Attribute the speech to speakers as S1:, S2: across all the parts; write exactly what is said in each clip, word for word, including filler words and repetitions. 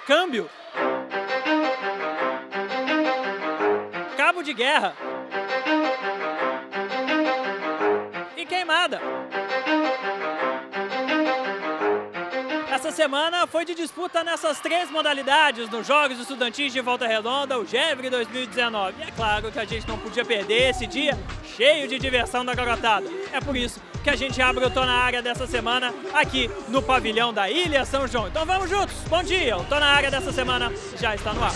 S1: câmbio, cabo de guerra e queimada. Essa semana foi de disputa nessas três modalidades nos Jogos Estudantis de Volta Redonda, o Gevre dois mil e dezenove. E é claro que a gente não podia perder esse dia cheio de diversão da garotada. É por isso que a gente abre o Tô na Área dessa semana aqui no pavilhão da Ilha São João. Então vamos juntos, bom dia! O Tô na Área dessa semana já está no ar.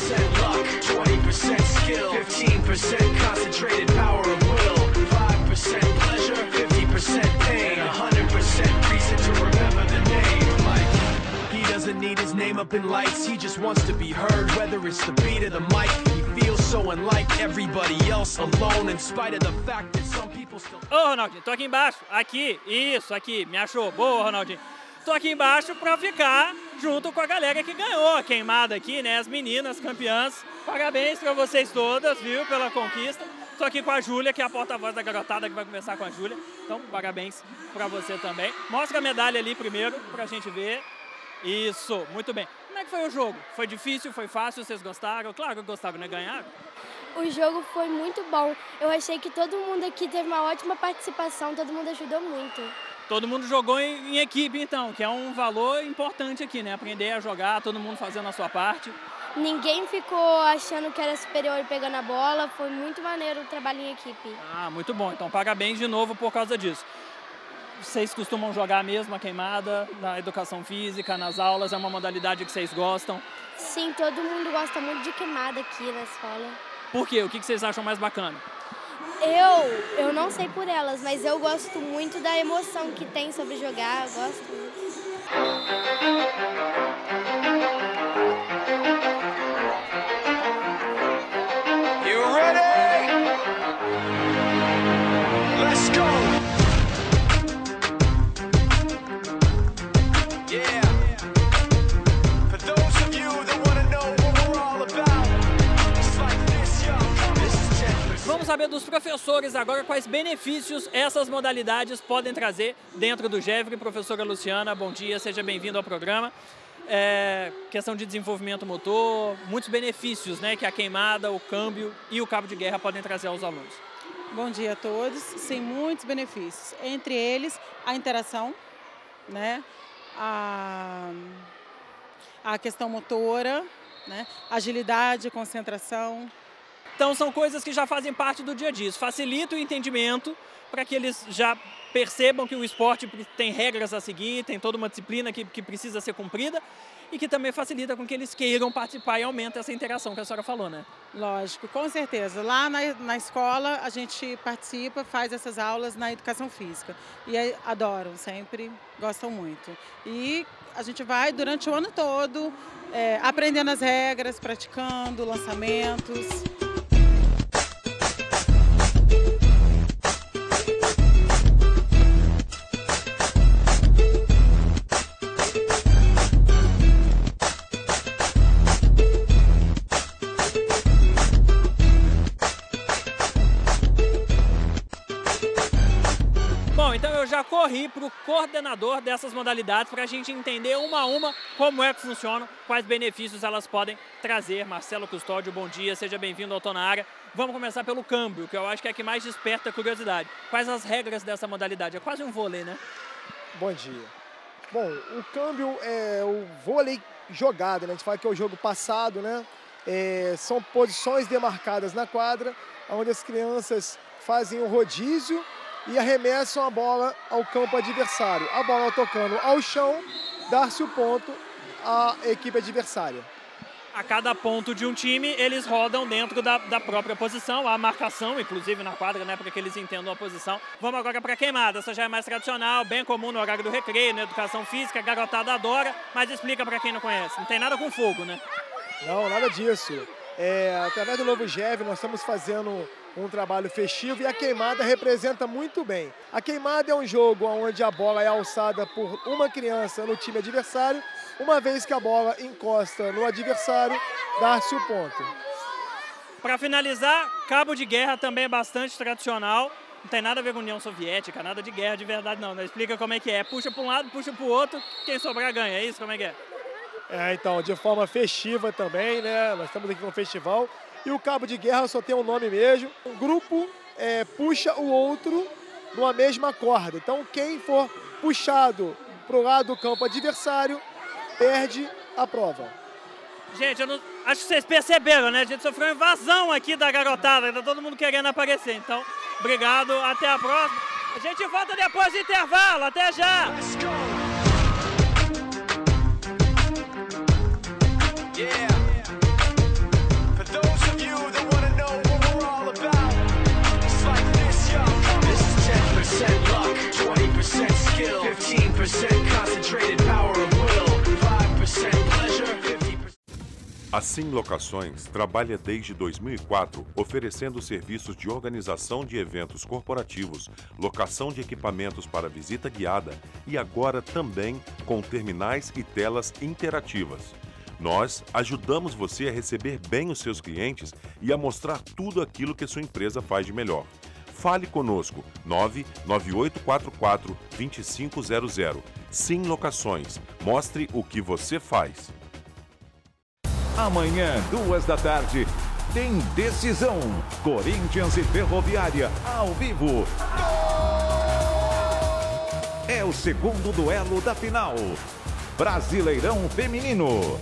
S1: Doesn't need his name up in lights, he just wants to be heard, whether it's the beat of the mic. He feels so unlike everybody else, alone in spite of the fact that some people still... Ô, Ronaldinho, tô aqui embaixo, aqui, isso, aqui, me achou, boa, Ronaldinho. Tô aqui embaixo pra ficar junto com a galera que ganhou a queimada aqui, né, as meninas campeãs. Parabéns pra vocês todas, viu, pela conquista. Tô aqui com a Júlia, que é a porta-voz da garotada, que vai conversar com a Júlia. Então, parabéns pra você também. Mostra a medalha ali primeiro, pra gente ver. Isso, muito bem. Como é que foi o jogo? Foi difícil, foi fácil, vocês gostaram? Claro que gostaram, né? Ganharam?
S2: O jogo foi muito bom. Eu achei que todo mundo aqui teve uma ótima participação, todo mundo ajudou muito. Todo mundo jogou em, em equipe, então, que é um valor importante aqui, né? Aprender a jogar, todo mundo fazendo a sua parte. Ninguém ficou achando que era superior e pegando a bola, foi muito maneiro o trabalho em equipe. Ah, muito bom. Então, parabéns de novo por causa disso. Vocês costumam jogar mesmo a queimada na educação física, nas aulas? É uma modalidade que vocês gostam? Sim, todo mundo gosta muito de queimada aqui na escola. Por quê? O que vocês acham mais bacana? Eu, eu não sei por elas, mas eu gosto muito da emoção que tem sobre jogar, eu gosto muito. You ready? Let's go! Vamos saber dos professores agora quais benefícios essas modalidades podem trazer dentro do Gevre. Professora Luciana, bom dia, seja bem-vindo ao programa. É, questão de desenvolvimento motor, muitos benefícios, né, que a queimada, o câmbio e o cabo de guerra podem trazer aos alunos.
S3: Bom dia a todos, sim, muitos benefícios. Entre eles, a interação, né, a, a questão motora, né, agilidade, concentração.
S1: Então são coisas que já fazem parte do dia a dia. Isso facilita o entendimento para que eles já percebam que o esporte tem regras a seguir, tem toda uma disciplina que, que precisa ser cumprida e que também facilita com que eles queiram participar e aumenta essa interação que a senhora falou, né?
S3: Lógico, com certeza. Lá na, na escola a gente participa, faz essas aulas na educação física e aí, adoram, sempre gostam muito. E a gente vai durante o ano todo é, aprendendo as regras, praticando lançamentos.
S1: Bom, então eu já corri para o coordenador dessas modalidades para a gente entender uma a uma como é que funcionam, quais benefícios elas podem trazer. Marcelo Custódio, bom dia, seja bem-vindo ao Tô na Área. Vamos começar pelo câmbio, que eu acho que é a que mais desperta a curiosidade. Quais as regras dessa modalidade? É quase um vôlei, né?
S4: Bom dia. Bom, o câmbio é o vôlei jogado, né? A gente fala que é o jogo passado, né? É, são posições demarcadas na quadra, onde as crianças fazem o rodízio e arremessam a bola ao campo adversário. A bola tocando ao chão, dá-se o ponto à equipe adversária.
S1: A cada ponto de um time, eles rodam dentro da, da própria posição, a marcação, inclusive na quadra, né, para que eles entendam a posição. Vamos agora para a queimada. Essa já é mais tradicional, bem comum no horário do recreio, na educação física, a garotada adora, mas explica para quem não conhece. Não tem nada com fogo, né?
S4: Não, nada disso. É, através do Novo Gevre, nós estamos fazendo um trabalho festivo e a queimada representa muito bem. A queimada é um jogo onde a bola é alçada por uma criança no time adversário, uma vez que a bola encosta no adversário, dá-se o ponto.
S1: Para finalizar, cabo de guerra também é bastante tradicional. Não tem nada a ver com União Soviética, nada de guerra de verdade não. Não explica como é que é. Puxa para um lado, puxa para o outro, quem sobrar ganha. É isso? Como é que é?
S4: É, então, de forma festiva também, né? Nós estamos aqui com um festival. E o cabo de guerra só tem um nome mesmo. Um grupo é, puxa o outro numa mesma corda. Então, quem for puxado para o lado do campo adversário, perde a prova.
S5: Gente, eu não... acho que vocês perceberam, né? A gente sofreu uma invasão aqui da garotada, tá todo mundo querendo aparecer. Então, obrigado, até a próxima. A gente volta depois do intervalo, até já!
S1: Yeah. For those of you that want to know what we're all about, it's like this, yo. This is ten percent luck, twenty percent skill, fifteen percent concentrated power of will, five percent pleasure, fifty percent...
S6: A Sim Locações trabalha desde dois mil e quatro oferecendo serviços de organização de eventos corporativos, locação de equipamentos para visita guiada e agora também com terminais e telas interativas. Nós ajudamos você a receber bem os seus clientes e a mostrar tudo aquilo que a sua empresa faz de melhor. Fale conosco, nove nove oito quatro quatro, dois cinco zero zero. Sim Locações, mostre o que você faz.
S7: Amanhã, duas da tarde, tem decisão. Corinthians e Ferroviária, ao vivo. É o segundo duelo da final. Brasileirão Feminino.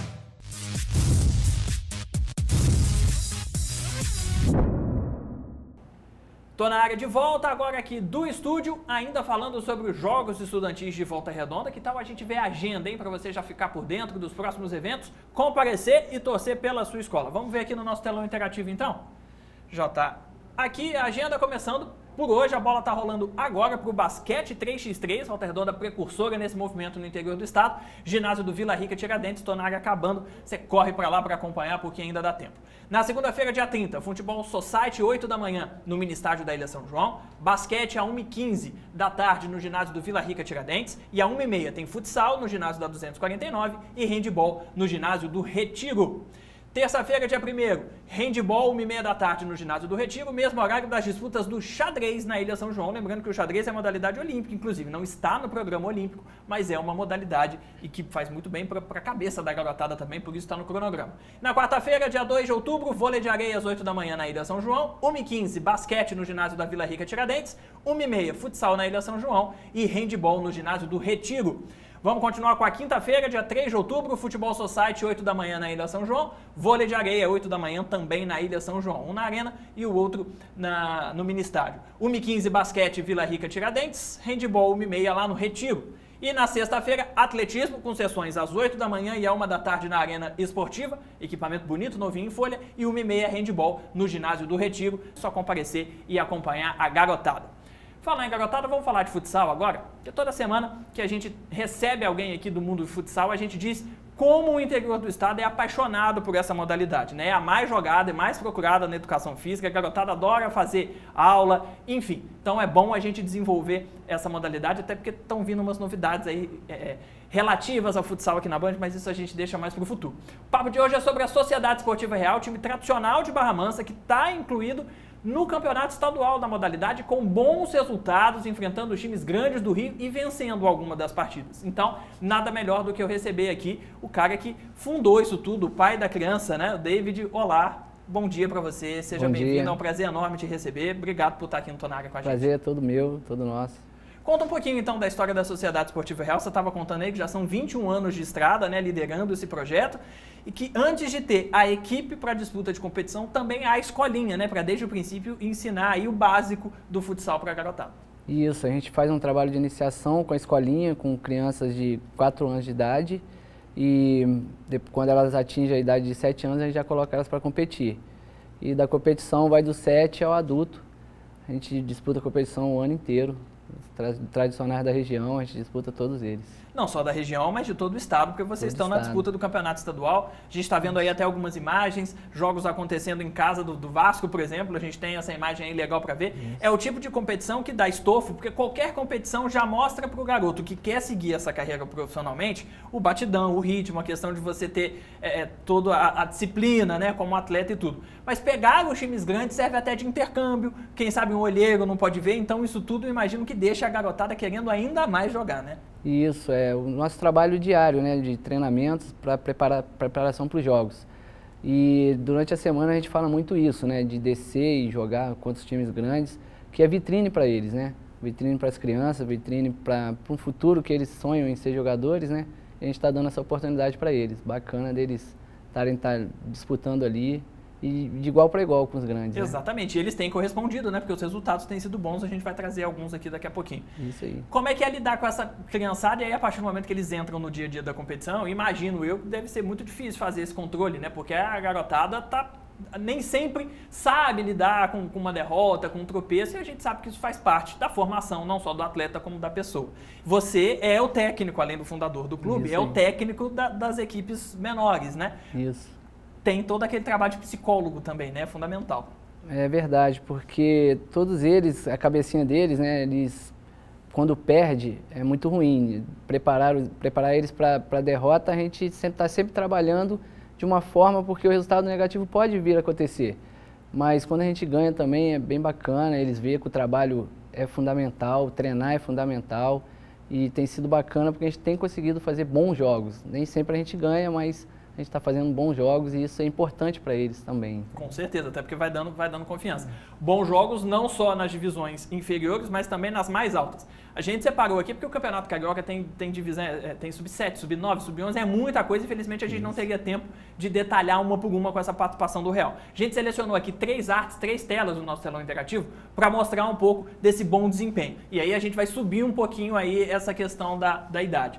S5: Tô na área de volta, agora aqui do estúdio, ainda falando sobre os Jogos Estudantis de Volta Redonda. Que tal a gente ver a agenda, hein? Para você já ficar por dentro dos próximos eventos, comparecer e torcer pela sua escola. Vamos ver aqui no nosso telão interativo, então? Já tá aqui a agenda começando. Por hoje, a bola tá rolando agora para o basquete três por três, Volta Redonda precursora nesse movimento no interior do estado. Ginásio do Vila Rica Tiradentes, tô na área acabando, você corre para lá para acompanhar porque ainda dá tempo. Na segunda-feira, dia trinta, Futebol Society, oito da manhã, no mini estádio da Ilha São João. Basquete a uma e quinze da tarde no ginásio do Vila Rica Tiradentes. E a uma e meia tem futsal no ginásio da duzentos e quarenta e nove e handball no ginásio do Retiro. Terça-feira, dia primeiro, handball, uma e meia da tarde no ginásio do Retiro, mesmo horário das disputas do xadrez na Ilha São João. Lembrando que o xadrez é modalidade olímpica, inclusive não está no programa olímpico, mas é uma modalidade e que faz muito bem para a cabeça da garotada também, por isso está no cronograma. Na quarta-feira, dia dois de outubro, vôlei de areia às oito da manhã na Ilha São João, uma e quinze, basquete no ginásio da Vila Rica Tiradentes, uma e meia, futsal na Ilha São João e handball no ginásio do Retiro. Vamos continuar com a quinta-feira, dia três de outubro, Futebol Society, oito da manhã na Ilha São João, vôlei de areia, oito da manhã também na Ilha São João, um na Arena e o outro na, no Ministário. uma e quinze, basquete, Vila Rica Tiradentes, handball, uma e meia lá no Retiro. E na sexta-feira, atletismo, com sessões às oito da manhã e à uma da tarde na Arena Esportiva, equipamento bonito, novinho em folha, e uma e meia, handball no ginásio do Retiro, só comparecer e acompanhar a garotada. Falar em garotada, vamos falar de futsal agora? Porque toda semana que a gente recebe alguém aqui do mundo do futsal, a gente diz como o interior do estado é apaixonado por essa modalidade, né? É a mais jogada e mais procurada na educação física, a garotada adora fazer aula, enfim. Então é bom a gente desenvolver essa modalidade, até porque estão vindo umas novidades aí é, relativas ao futsal aqui na Band, mas isso a gente deixa mais para o futuro. O papo de hoje é sobre a Sociedade Esportiva Real, time tradicional de Barra Mansa, que está incluído no campeonato estadual da modalidade, com bons resultados, enfrentando os times grandes do Rio e vencendo alguma das partidas. Então, nada melhor do que eu receber aqui o cara que fundou isso tudo, o pai da criança, né? O David, olá, bom dia para você, seja bem-vindo, é um prazer enorme te receber, obrigado por estar aqui no Tô na Área com a gente.
S8: Prazer é todo meu, todo nosso.
S5: Conta um pouquinho então da história da Sociedade Esportiva Real, você estava contando aí que já são vinte e um anos de estrada, né, liderando esse projeto, e que antes de ter a equipe para disputa de competição, também há a escolinha, né, para desde o princípio ensinar aí o básico do futsal para a garotada.
S8: Isso, a gente faz um trabalho de iniciação com a escolinha, com crianças de quatro anos de idade, e quando elas atingem a idade de sete anos, a gente já coloca elas para competir. E da competição vai do sete ao adulto, a gente disputa a competição o ano inteiro. Os tradicionais da região, a gente disputa todos eles.
S5: Não só da região, mas de todo o estado, porque vocês todo estão estado. na disputa do campeonato estadual. A gente está vendo aí até algumas imagens, jogos acontecendo em casa do, do Vasco, por exemplo, a gente tem essa imagem aí legal para ver. Isso. É o tipo de competição que dá estofo, porque qualquer competição já mostra para o garoto que quer seguir essa carreira profissionalmente o batidão, o ritmo, a questão de você ter é, toda a, a disciplina, né, como atleta e tudo. Mas pegar os times grandes serve até de intercâmbio, quem sabe um olheiro não pode ver, então isso tudo eu imagino que deixa a garotada querendo ainda mais jogar, né?
S8: Isso, é o nosso trabalho diário, né, de treinamentos para preparar preparação para os jogos. E durante a semana a gente fala muito isso, né, de descer e jogar contra os times grandes, que é vitrine para eles, né, vitrine para as crianças, vitrine para um futuro que eles sonham em ser jogadores, né, e a gente está dando essa oportunidade para eles, bacana deles estarem tá disputando ali. E de igual para igual com os grandes.
S5: Exatamente,
S8: né?
S5: E eles têm correspondido, né? Porque os resultados têm sido bons, a gente vai trazer alguns aqui daqui a pouquinho.
S8: Isso aí.
S5: Como é que é lidar com essa criançada? E aí, a partir do momento que eles entram no dia a dia da competição, imagino eu que deve ser muito difícil fazer esse controle, né? Porque a garotada tá, nem sempre sabe lidar com, com uma derrota, com um tropeço, e a gente sabe que isso faz parte da formação, não só do atleta, como da pessoa. Você é o técnico, além do fundador do clube, isso é aí. o técnico da, das equipes menores, né?
S8: Isso.
S5: Tem todo aquele trabalho de psicólogo também, né? Fundamental.
S8: É verdade, porque todos eles, a cabecinha deles, né? Eles, quando perde, é muito ruim. Preparar, preparar eles para a derrota, a gente sempre está sempre trabalhando de uma forma, porque o resultado negativo pode vir a acontecer. Mas quando a gente ganha também é bem bacana, eles veem que o trabalho é fundamental, treinar é fundamental. E tem sido bacana porque a gente tem conseguido fazer bons jogos. Nem sempre a gente ganha, mas a gente está fazendo bons jogos e isso é importante para eles também.
S5: Com certeza, até porque vai dando, vai dando confiança. Bons jogos não só nas divisões inferiores, mas também nas mais altas. A gente separou aqui porque o Campeonato Carioca tem, tem divisão, é, tem sub sete, sub nove, sub onze, é muita coisa. Infelizmente a gente não teria tempo de detalhar uma por uma com essa participação do Real. A gente selecionou aqui três artes, três telas do nosso telão interativo para mostrar um pouco desse bom desempenho. E aí a gente vai subir um pouquinho aí essa questão da, da idade.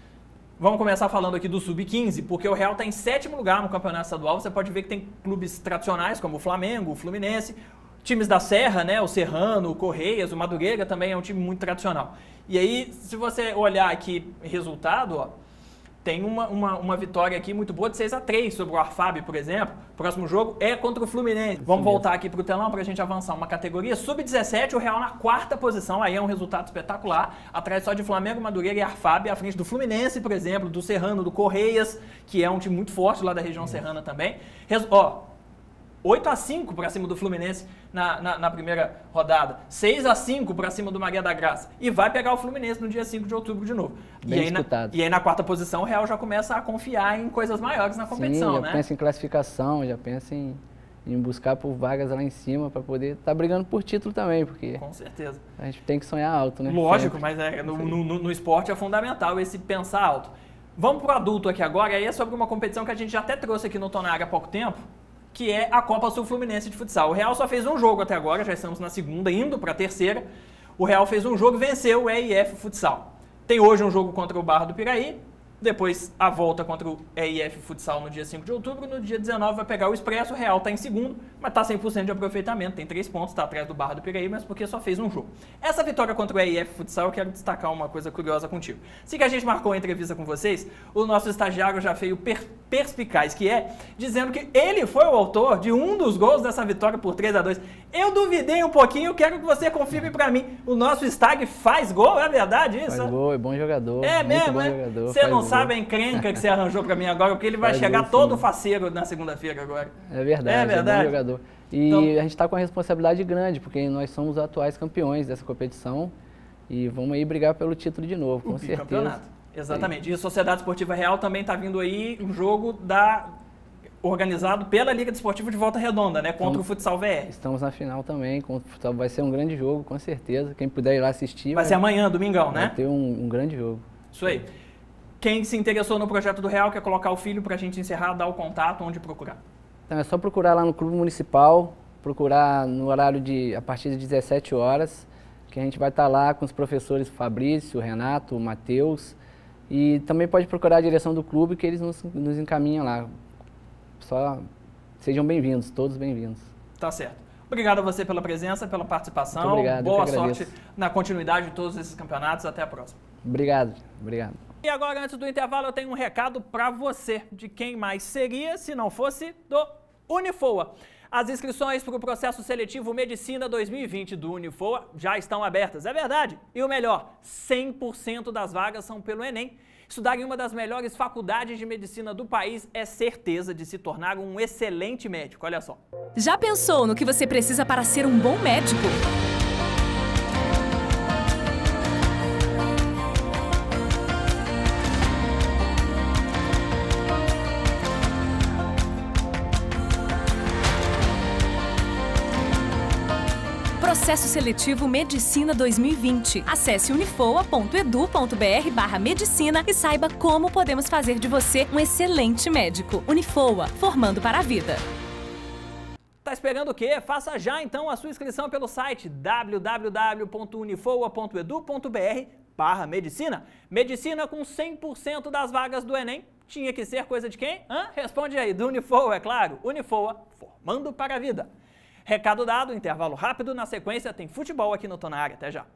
S5: Vamos começar falando aqui do sub quinze, porque o Real está em sétimo lugar no campeonato estadual. Você pode ver que tem clubes tradicionais como o Flamengo, o Fluminense, times da Serra, né, o Serrano, o Correias, o Madureira também é um time muito tradicional. E aí, se você olhar aqui resultado, ó, tem uma, uma, uma vitória aqui muito boa de seis a três sobre o Arfab, por exemplo. O próximo jogo é contra o Fluminense. Vamos voltar aqui para o telão para a gente avançar uma categoria. sub dezessete, o Real na quarta posição. Aí é um resultado espetacular. Atrás só de Flamengo, Madureira e Arfab. À frente do Fluminense, por exemplo, do Serrano, do Correias, que é um time muito forte lá da região serrana também. Resu ó, oito a cinco para cima do Fluminense na, na, na primeira rodada. seis a cinco para cima do Maria da Graça. E vai pegar o Fluminense no dia cinco de outubro de novo.
S8: Bem
S5: e, aí na,
S8: disputado.
S5: e aí na quarta posição o Real já começa a confiar em coisas maiores na competição,
S8: Sim, já
S5: né?
S8: pensa em classificação, já pensa em, em buscar por vagas lá em cima para poder estar tá brigando por título também, porque
S5: com certeza.
S8: A gente tem que sonhar alto, né?
S5: Lógico,
S8: Sempre.
S5: mas é, no, no, no esporte é fundamental esse pensar alto. Vamos pro adulto aqui agora, e aí é sobre uma competição que a gente já até trouxe aqui no Tonária há pouco tempo, que é a Copa Sul Fluminense de Futsal. O Real só fez um jogo até agora, já estamos na segunda, indo para a terceira. O Real fez um jogo e venceu o E I F Futsal. Tem hoje um jogo contra o Barra do Piraí, depois a volta contra o E I F Futsal no dia cinco de outubro, no dia dezenove vai pegar o Expresso. O Real está em segundo, mas está cem por cento de aproveitamento, tem três pontos, está atrás do Barra do Piraí, mas porque só fez um jogo. Essa vitória contra o E I F Futsal, eu quero destacar uma coisa curiosa contigo. Assim que a gente marcou a entrevista com vocês, o nosso estagiário já veio per perspicaz, que é, dizendo que ele foi o autor de um dos gols dessa vitória por três a dois. Eu duvidei um pouquinho, quero que você confirme para mim. O nosso Stag faz gol, é verdade isso?
S8: Faz gol, é bom jogador.
S5: É mesmo,
S8: é?
S5: Você não sabe a encrenca que você arranjou para mim agora, porque ele vai
S8: faz
S5: chegar
S8: gol,
S5: todo faceiro na segunda-feira agora.
S8: É verdade, é, verdade. É bom jogador. E então, a gente está com uma responsabilidade grande, porque nós somos os atuais campeões dessa competição e vamos aí brigar pelo título de novo, com certeza.
S5: Campeonato. Exatamente. E a Sociedade Esportiva Real também está vindo aí um jogo da... organizado pela Liga Desportiva de Volta Redonda, né? Contra estamos, o Futsal V R.
S8: Estamos na final também, contra o Futsal. Vai ser um grande jogo, com certeza. Quem puder ir lá assistir...
S5: Vai, vai ser amanhã, domingão, né?
S8: Vai ter um, um grande jogo.
S5: Isso aí. Quem se interessou no projeto do Real, quer colocar o filho para a gente encerrar, dar o contato, onde procurar?
S8: Então é só procurar lá no Clube Municipal, procurar no horário de a partir de dezessete horas, que a gente vai estar lá com os professores Fabrício, Renato, Matheus, e também pode procurar a direção do clube, que eles nos, nos encaminham lá. Só sejam bem-vindos, todos bem-vindos.
S5: Tá certo. Obrigado a você pela presença, pela participação.
S8: Muito obrigado,
S5: boa sorte na continuidade de todos esses campeonatos. Até a próxima.
S8: Obrigado, obrigado.
S5: E agora, antes do intervalo, eu tenho um recado para você, de quem mais seria se não fosse do Unifoa. As inscrições para o processo seletivo Medicina dois mil e vinte do Unifoa já estão abertas, é verdade. E o melhor, cem por cento das vagas são pelo Enem. Estudar em uma das melhores faculdades de medicina do país é certeza de se tornar um excelente médico, olha só.
S9: Já pensou no que você precisa para ser um bom médico? Processo Seletivo Medicina dois mil e vinte. Acesse unifoa ponto edu ponto br barra medicina e saiba como podemos fazer de você um excelente médico. Unifoa, formando para a vida.
S5: Tá esperando o quê? Faça já então a sua inscrição pelo site w w w ponto unifoa ponto edu ponto br barra medicina. Medicina com cem por cento das vagas do Enem. Tinha que ser coisa de quem? Hã? Responde aí, do Unifoa, é claro. Unifoa, formando para a vida. Recado dado, intervalo rápido, na sequência tem futebol aqui no Tô na Área. Até já.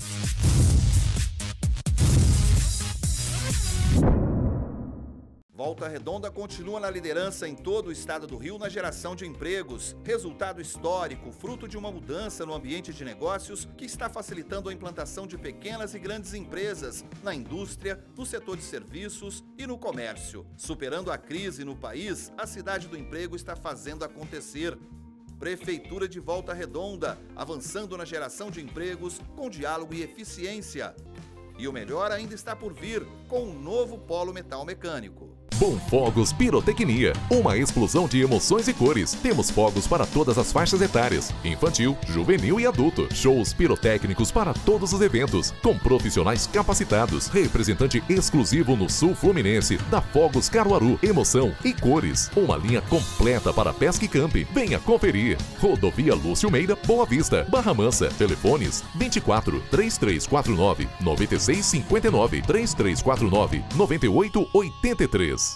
S10: Volta Redonda continua na liderança em todo o estado do Rio na geração de empregos. Resultado histórico, fruto de uma mudança no ambiente de negócios que está facilitando a implantação de pequenas e grandes empresas na indústria, no setor de serviços e no comércio. Superando a crise no país, a cidade do emprego está fazendo acontecer. Prefeitura de Volta Redonda, avançando na geração de empregos com diálogo e eficiência. E o melhor ainda está por vir, com um novo polo metal mecânico.
S11: Bom Fogos Pirotecnia, uma explosão de emoções e cores. Temos fogos para todas as faixas etárias, infantil, juvenil e adulto. Shows pirotécnicos para todos os eventos, com profissionais capacitados. Representante exclusivo no sul fluminense da Fogos Caruaru. Emoção e cores. Uma linha completa para pesca e camp. Venha conferir. Rodovia Lúcio Meira, Boa Vista, Barra Mansa. Telefones vinte e quatro, três três quatro nove, nove seis cinco nove, três três quatro nove, nove oito oito três.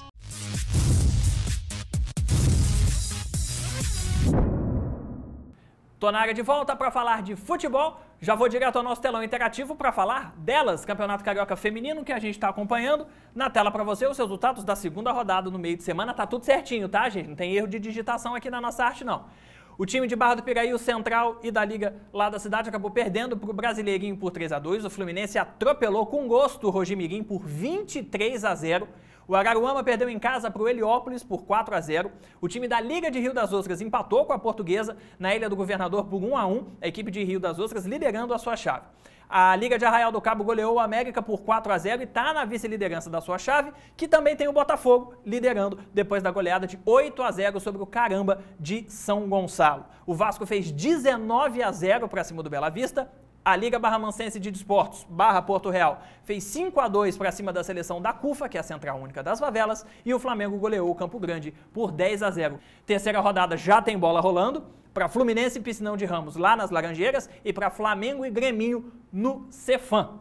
S5: Tô na área de volta para falar de futebol. Já vou direto ao nosso telão interativo para falar delas, Campeonato Carioca Feminino, que a gente está acompanhando. Na tela para você os resultados da segunda rodada no meio de semana. Tá tudo certinho, tá, gente? Não tem erro de digitação aqui na nossa arte, não. O time de Barra do Piraí, o Central e da Liga lá da cidade acabou perdendo para o Brasileirinho por três a dois. O Fluminense atropelou com gosto o Rojimirim por vinte e três a zero. O Araruama perdeu em casa para o Heliópolis por quatro a zero. O time da Liga de Rio das Ostras empatou com a Portuguesa na Ilha do Governador por um a um. A equipe de Rio das Ostras liderando a sua chave. A Liga de Arraial do Cabo goleou o América por quatro a zero e está na vice-liderança da sua chave, que também tem o Botafogo liderando depois da goleada de oito a zero sobre o Caramba de São Gonçalo. O Vasco fez dezenove a zero para cima do Bela Vista. A Liga Barra-Mansense de Desportos, Barra Porto Real, fez cinco a dois para cima da seleção da CUFA, que é a Central Única das Favelas, e o Flamengo goleou o Campo Grande por dez a zero. Terceira rodada já tem bola rolando para Fluminense e Piscinão de Ramos lá nas Laranjeiras e para Flamengo e Greminho no Cefam.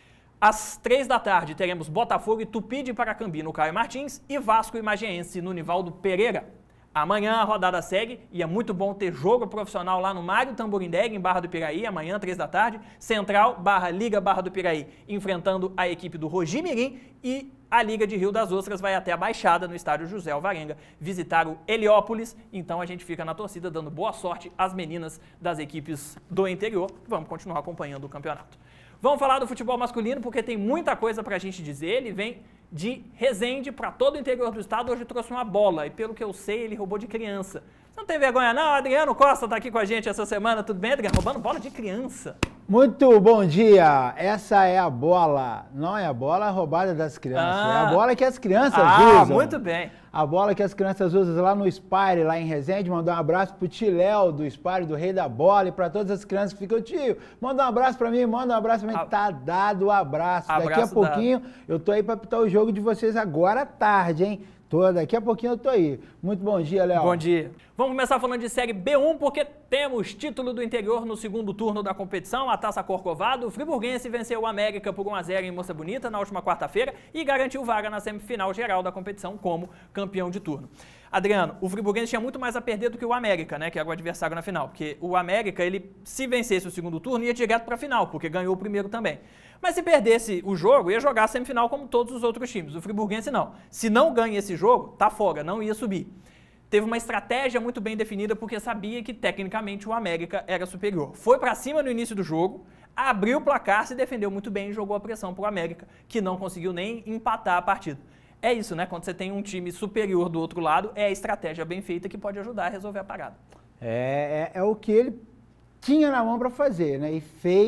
S5: Às três da tarde teremos Botafogo e Tupi de Paracambi no Caio Martins e Vasco e Magiense no Nivaldo Pereira. Amanhã a rodada segue e é muito bom ter jogo profissional lá no Mário Tamborindeg, em Barra do Piraí, amanhã, três da tarde. Central, Barra, Liga Barra do Piraí, enfrentando a equipe do Rojimirim e a Liga de Rio das Ostras vai até a Baixada, no estádio José Alvarenga, visitar o Heliópolis. Então a gente fica na torcida dando boa sorte às meninas das equipes do interior. Vamos continuar acompanhando o campeonato. Vamos falar do futebol masculino porque tem muita coisa pra gente dizer. Ele vem de Resende para todo o interior do estado. Hoje trouxe uma bola e pelo que eu sei ele roubou de criança. Você não tem vergonha não? Adriano Costa tá aqui com a gente essa semana. Tudo bem, Adriano? Roubando bola de criança.
S12: Muito bom dia. Essa é a bola. Não é a bola roubada das crianças. Ah. É a bola que as crianças
S5: ah,
S12: usam.
S5: Ah, muito bem.
S12: A bola que as crianças usam lá no Spire, lá em Resende. Mandar um abraço pro Tiléu do Spire, do Rei da Bola. E para todas as crianças que ficam, tio, manda um abraço para mim, manda um abraço para mim. A... Tá dado o abraço. abraço. Daqui a pouquinho dado. Eu tô aí para apitar o jogo de vocês agora à tarde, hein? Tô, daqui a pouquinho eu tô aí. Muito bom dia, Léo.
S5: Bom dia. Vamos começar falando de Série B um, porque temos título do interior no segundo turno da competição, a Taça Corcovado. O Friburguense venceu o América por um a zero em Moça Bonita na última quarta-feira e garantiu vaga na semifinal geral da competição como campeão de turno. Adriano, o Friburguense tinha muito mais a perder do que o América, né, que é o adversário na final, porque o América, ele se vencesse o segundo turno, ia direto para a final, porque ganhou o primeiro também. Mas se perdesse o jogo, ia jogar a semifinal como todos os outros times. O Friburguense não. Se não ganha esse jogo, tá fora, não ia subir. Teve uma estratégia muito bem definida porque sabia que tecnicamente o América era superior. Foi para cima no início do jogo, abriu o placar, se defendeu muito bem e jogou a pressão para o América, que não conseguiu nem empatar a partida. É isso, né? Quando você tem um time superior do outro lado, é a estratégia bem feita que pode ajudar a resolver a parada.
S12: É, é, é o que ele tinha na mão para fazer, né? E fez.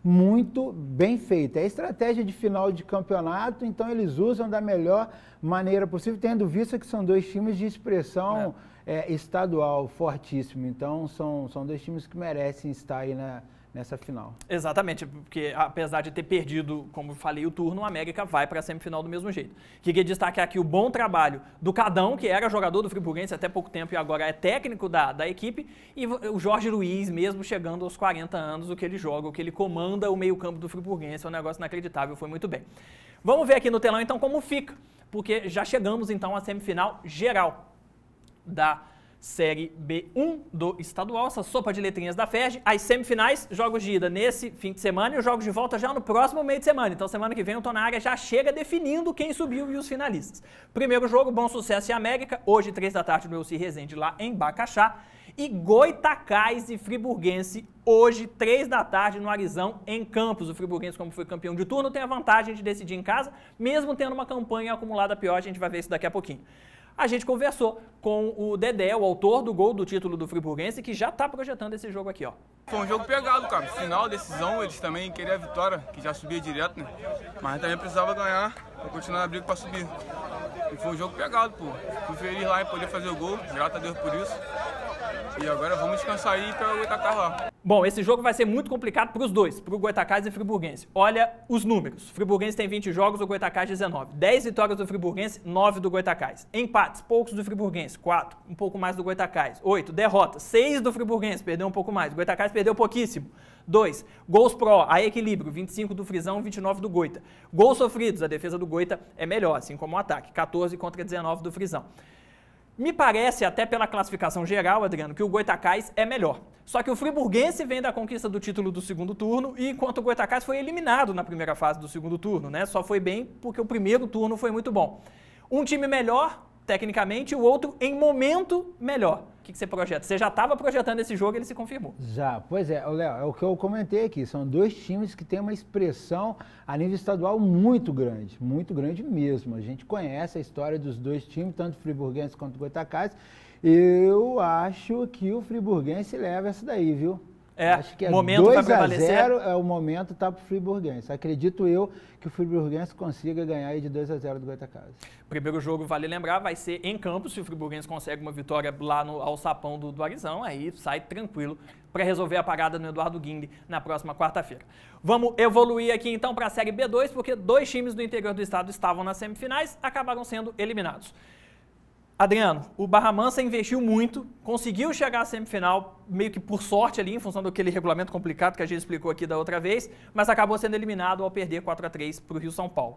S12: muito bem feita. É estratégia de final de campeonato, então eles usam da melhor maneira possível, tendo visto que são dois times de expressão é. É, estadual fortíssimo. Então são, são dois times que merecem estar aí na, nessa final.
S5: Exatamente, porque apesar de ter perdido, como falei, o turno, o América vai para a semifinal do mesmo jeito. Queria destacar aqui o bom trabalho do Cadão, que era jogador do Friburguense até pouco tempo e agora é técnico da, da equipe, e o Jorge Luiz, mesmo chegando aos quarenta anos, o que ele joga, o que ele comanda o meio-campo do Friburguense, é um negócio inacreditável, foi muito bem. Vamos ver aqui no telão então como fica, porque já chegamos então à semifinal geral da Série B um do estadual, essa sopa de letrinhas da F E R J. As semifinais, jogos de ida nesse fim de semana e os jogos de volta já no próximo meio de semana. Então, semana que vem o Tô na Área já chega definindo quem subiu e os finalistas. Primeiro jogo, Bom Sucesso e América, hoje, três da tarde, no Elci Rezende, lá em Bacaxá. E Goitacás e Friburguense, hoje, três da tarde, no Arizão, em Campos. O Friburguense, como foi campeão de turno, tem a vantagem de decidir em casa, mesmo tendo uma campanha acumulada pior, a gente vai ver isso daqui a pouquinho. A gente conversou com o Dedé, o autor do gol do título do Friburguense, que já está projetando esse jogo aqui, ó.
S13: Foi um jogo pegado, cara. Final, decisão, eles também queriam a vitória, que já subia direto, né? Mas também precisava ganhar para continuar na briga para subir. E foi um jogo pegado, pô. Fui feliz lá em poder fazer o gol, graças a Deus por isso. E agora vamos descansar aí para o Goitacás lá.
S5: Bom, esse jogo vai ser muito complicado para os dois, para o Goitacás e o Friburguense. Olha os números. O Friburguense tem vinte jogos, o Goitacás dezenove. dez vitórias do Friburguense, nove do Goitacás. Empates, poucos do Friburguense, quatro, um pouco mais do Goitacás. oito, derrotas, seis do Friburguense, perdeu um pouco mais. O Goitacás perdeu pouquíssimo. dois, gols pró, a equilíbrio, vinte e cinco do Frisão, vinte e nove do Goita. Gols sofridos, a defesa do Goita é melhor, assim como o ataque, quatorze contra dezenove do Frisão. Me parece, até pela classificação geral, Adriano, que o Goitacás é melhor. Só que o Friburguense vem da conquista do título do segundo turno, e enquanto o Goitacás foi eliminado na primeira fase do segundo turno, né? Só foi bem porque o primeiro turno foi muito bom. Um time melhor, tecnicamente, e o outro, em momento, melhor. O que, que você projeta? Você já estava projetando esse jogo e ele se confirmou.
S12: Já, pois é, Léo, é o que eu comentei aqui. São dois times que têm uma expressão a nível estadual muito grande, muito grande mesmo. A gente conhece a história dos dois times, tanto o Friburguense quanto o Goitacás. Eu acho que o Friburguense leva essa daí, viu?
S5: É,
S12: acho que é
S5: momento
S12: dois
S5: vai prevalecer.
S12: a zero é o momento, tá pro Friburguense. Acredito eu que o Friburguense consiga ganhar aí de dois a zero do Goitacás.
S5: Primeiro jogo, vale lembrar, vai ser em Campos. Se o Friburguense consegue uma vitória lá no alçapão do, do Arizão, aí sai tranquilo para resolver a parada no Eduardo Guinle na próxima quarta-feira. Vamos evoluir aqui então para a Série B dois, porque dois times do interior do estado estavam nas semifinais, acabaram sendo eliminados. Adriano, o Barra Mansa investiu muito, conseguiu chegar à semifinal, meio que por sorte ali, em função daquele regulamento complicado que a gente explicou aqui da outra vez, mas acabou sendo eliminado ao perder quatro a três para o Rio São Paulo.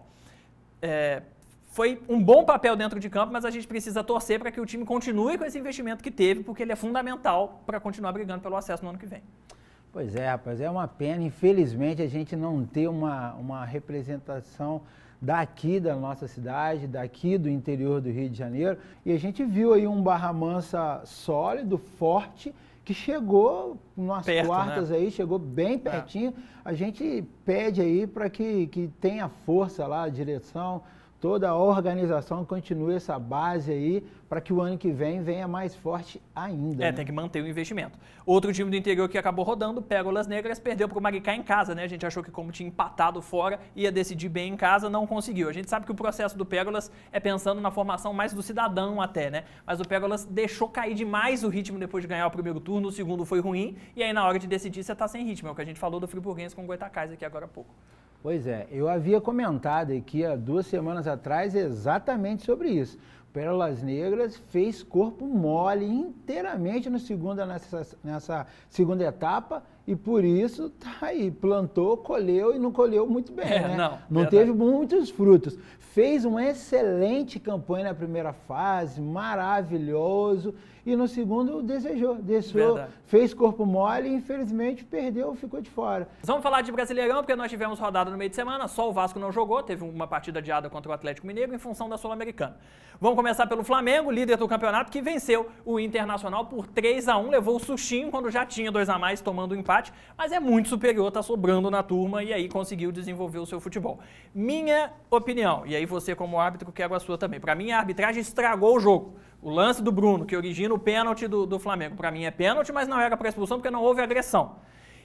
S5: É, foi um bom papel dentro de campo, mas a gente precisa torcer para que o time continue com esse investimento que teve, porque ele é fundamental para continuar brigando pelo acesso no ano que vem.
S12: Pois é, rapaz, é uma pena, infelizmente, a gente não ter uma, uma representação daqui da nossa cidade, daqui do interior do Rio de Janeiro, e a gente viu aí um Barra Mansa sólido, forte, que chegou nas Perto, quartas né? aí, chegou bem pertinho. É. A gente pede aí para que, que tenha força lá, a direção, toda a organização continue essa base aí, para que o ano que vem venha mais forte ainda.
S5: É,
S12: né?
S5: tem que manter o investimento. Outro time do interior que acabou rodando, Pérolas Negras, perdeu para o Maricá em casa, né? A gente achou que como tinha empatado fora, ia decidir bem em casa, não conseguiu. A gente sabe que o processo do Pérolas é pensando na formação mais do cidadão até, né? Mas o Pérolas deixou cair demais o ritmo depois de ganhar o primeiro turno, o segundo foi ruim, e aí na hora de decidir você está sem ritmo. É o que a gente falou do Friburguense com o Goitacás aqui agora há pouco.
S12: Pois é, eu havia comentado aqui há duas semanas atrás exatamente sobre isso. Pérolas Negras fez corpo mole inteiramente no segunda, nessa, nessa segunda etapa e por isso tá aí, plantou, colheu e não colheu muito bem, é, né? Não, não teve muitos frutos. Fez uma excelente campanha na primeira fase, maravilhoso, e no segundo desejou, deixou, fez corpo mole e infelizmente perdeu, ficou de fora.
S5: Vamos falar de Brasileirão, porque nós tivemos rodada no meio de semana, só o Vasco não jogou, teve uma partida adiada contra o Atlético Mineiro em função da Sul-Americana. Vamos começar pelo Flamengo, líder do campeonato, que venceu o Internacional por três a um, levou o sustinho quando já tinha dois a mais, tomando o empate, mas é muito superior, tá sobrando na turma e aí conseguiu desenvolver o seu futebol. Minha opinião, e aí você como árbitro quero a sua também, para mim a arbitragem estragou o jogo. O lance do Bruno, que origina o pênalti do, do Flamengo, para mim é pênalti, mas não era para expulsão porque não houve agressão.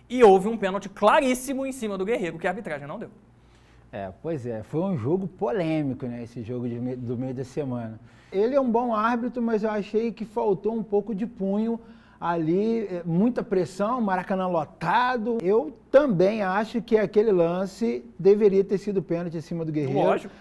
S5: E houve um pênalti claríssimo em cima do Guerreiro, que a arbitragem não deu.
S12: É, pois é, foi um jogo polêmico, né, esse jogo de, do meio da semana. Ele é um bom árbitro, mas eu achei que faltou um pouco de punho ali, muita pressão, Maracanã lotado. Eu também acho que aquele lance deveria ter sido pênalti em cima do Guerreiro.
S5: Lógico.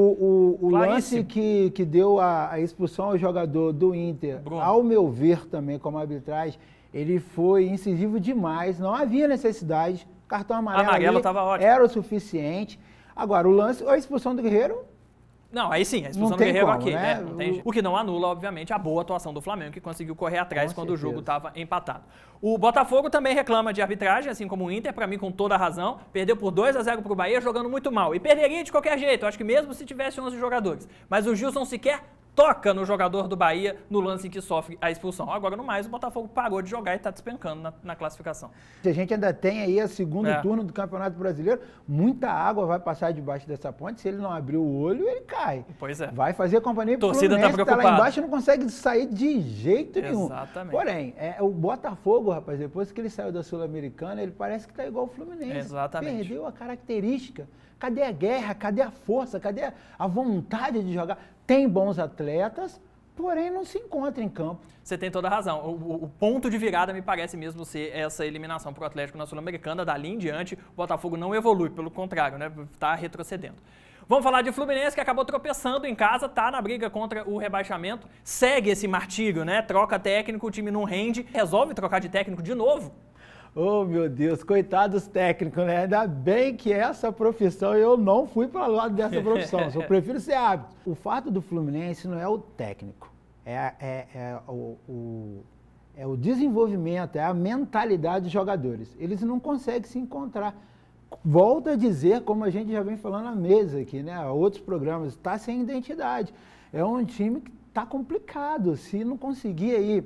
S12: O, o, o lance que, que deu a, a expulsão ao jogador do Inter, Bruno, ao meu ver também como arbitragem, ele foi incisivo demais, não havia necessidade, cartão amarelo,
S5: amarelo tava ótimo.
S12: Era o suficiente. Agora, o lance, a expulsão do Guerreiro...
S5: Não, aí sim, a expulsão do Guerreiro
S12: como,
S5: aqui,
S12: né?
S5: né? Não tem... O que não anula, obviamente, a boa atuação do Flamengo, que conseguiu correr atrás com quando certeza. O jogo estava empatado. O Botafogo também reclama de arbitragem, assim como o Inter, para mim com toda a razão. Perdeu por dois a zero para o Bahia, jogando muito mal. E perderia de qualquer jeito, eu acho que mesmo se tivesse onze jogadores. Mas o Gilson sequer toca no jogador do Bahia no lance em que sofre a expulsão. Agora, no mais, o Botafogo parou de jogar e está despencando na, na classificação.
S12: A gente ainda tem aí a segundo é. turno do Campeonato Brasileiro. Muita água vai passar debaixo dessa ponte. Se ele não abrir o olho, ele cai.
S5: Pois é.
S12: Vai fazer companhia pro
S5: torcida
S12: Fluminense,
S5: tá preocupada.
S12: Tá lá embaixo e não consegue sair de jeito nenhum.
S5: Exatamente.
S12: Porém, é, o Botafogo, rapaz, depois que ele saiu da Sul-Americana, ele parece que tá igual o Fluminense.
S5: Exatamente.
S12: Perdeu a característica. Cadê a guerra? Cadê a força? Cadê a vontade de jogar? Tem bons atletas, porém não se encontra em campo.
S5: Você tem toda a razão. O, o, o ponto de virada me parece mesmo ser essa eliminação para o Atlético na Sul-Americana. Dali em diante, o Botafogo não evolui, pelo contrário, né? Está retrocedendo. Vamos falar de Fluminense, que acabou tropeçando em casa, tá na briga contra o rebaixamento. Segue esse martírio, né? Troca técnico, o time não rende, resolve trocar de técnico de novo.
S12: Oh, meu Deus, coitados técnicos, né? Ainda bem que essa profissão, eu não fui para o lado dessa profissão, eu prefiro ser árbitro. O fato do Fluminense não é o técnico, é, é, é, o, o, é o desenvolvimento, é a mentalidade dos jogadores. Eles não conseguem se encontrar. Volto a dizer, como a gente já vem falando há meses aqui, né? Outros programas, está sem identidade. É um time que está complicado. Se não conseguir aí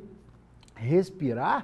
S12: respirar,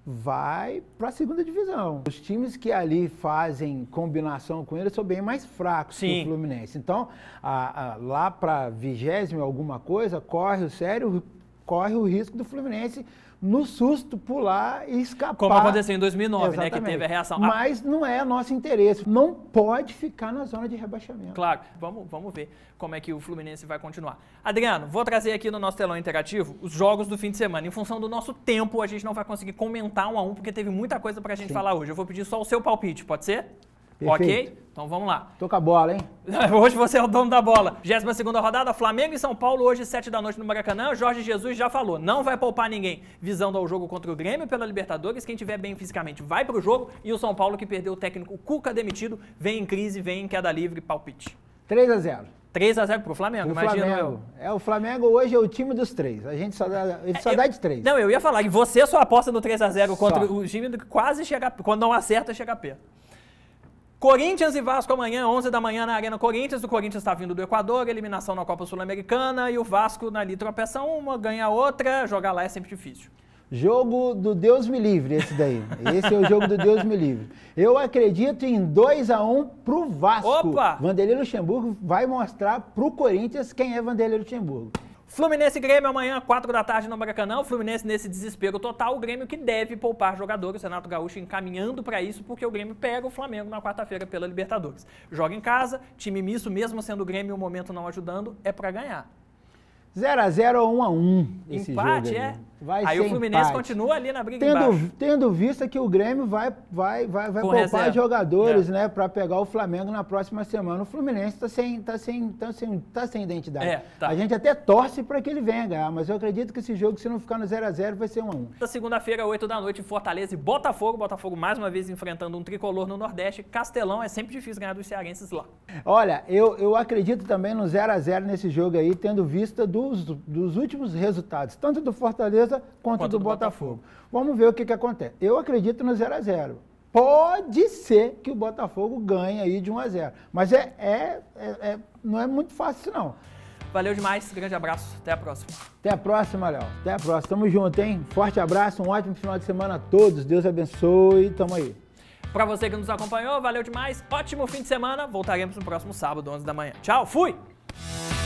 S12: vai para a segunda divisão. Os times que ali fazem combinação com ele são bem mais fracos Sim. que o Fluminense. Então, a, a, lá para vigésimo alguma coisa, corre o sério, corre o risco do Fluminense no susto pular e escapar.
S5: Como aconteceu em dois mil e nove, Exatamente. né, que teve a reação.
S12: Mas não é nosso interesse. Não pode ficar na zona de rebaixamento.
S5: Claro, vamos, vamos ver como é que o Fluminense vai continuar. Adriano, vou trazer aqui no nosso telão interativo os jogos do fim de semana. Em função do nosso tempo, a gente não vai conseguir comentar um a um, porque teve muita coisa pra gente Sim. falar hoje. Eu vou pedir só o seu palpite, pode ser?
S12: Perfeito.
S5: Ok? Então vamos lá.
S12: Tô com a bola, hein?
S5: Hoje você é o dono da bola. vigésima segunda rodada, Flamengo e São Paulo, hoje sete da noite no Maracanã. Jorge Jesus já falou, não vai poupar ninguém. Visando ao jogo contra o Grêmio pela Libertadores, quem tiver bem fisicamente vai pro jogo. E o São Paulo, que perdeu o técnico Cuca demitido, vem em crise, vem em queda livre, palpite.
S12: três a zero.
S5: três a zero pro Flamengo,
S12: pro
S5: imagina.
S12: Flamengo. É, o Flamengo hoje é o time dos três. A gente só dá, ele só
S5: eu,
S12: dá de três.
S5: Não, eu ia falar que você só aposta no três a zero contra só. o time que quase chega, quando não acerta, chega perto. Corinthians e Vasco amanhã, onze da manhã na Arena Corinthians. O Corinthians está vindo do Equador, eliminação na Copa Sul-Americana. E o Vasco ali tropeça uma, ganha outra. Jogar lá é sempre difícil.
S12: Jogo do Deus me livre, esse daí. Esse é o jogo do Deus me livre. Eu acredito em dois a um pro Vasco.
S5: Opa!
S12: Vanderlei Luxemburgo vai mostrar pro Corinthians quem é Vanderlei Luxemburgo.
S5: Fluminense e Grêmio amanhã, quatro da tarde no Maracanã. O Fluminense nesse desespero total, o Grêmio que deve poupar jogadores. O Renato Gaúcho encaminhando para isso, porque o Grêmio pega o Flamengo na quarta-feira pela Libertadores. Joga em casa, time misto, mesmo sendo o Grêmio o momento não ajudando, é para ganhar.
S12: zero a zero ou um a um esse
S5: empate,
S12: jogo
S5: é?
S12: Vai
S5: aí
S12: ser
S5: o Fluminense
S12: empate.
S5: continua ali na briga
S12: tendo,
S5: embaixo.
S12: Tendo vista que o Grêmio vai, vai, vai, vai poupar reserva. jogadores, é. né, para pegar o Flamengo na próxima semana. O Fluminense está sem, tá sem, tá sem, tá sem identidade.
S5: É, tá.
S12: A gente até torce para que ele venha ganhar, mas eu acredito que esse jogo, se não ficar no zero a zero, vai ser um a um.
S5: Na segunda-feira, oito da noite, Fortaleza e Botafogo. Botafogo mais uma vez enfrentando um tricolor no Nordeste. Castelão, é sempre difícil ganhar dos cearenses lá.
S12: Olha, eu, eu acredito também no zero a zero nesse jogo aí, tendo vista dos, dos últimos resultados, tanto do Fortaleza quanto, quanto do, do Botafogo. Botafogo. Vamos ver o que, que acontece. Eu acredito no zero a zero. Pode ser que o Botafogo ganhe aí de um a zero. Mas é, é, é, é, não é muito fácil, não.
S5: Valeu demais, grande abraço, até a próxima.
S12: Até a próxima, Léo. Até a próxima. Tamo junto, hein? Forte abraço, um ótimo final de semana a todos. Deus abençoe. Tamo aí.
S5: Pra você que nos acompanhou, valeu demais. Ótimo fim de semana. Voltaremos no próximo sábado, onze da manhã. Tchau, fui!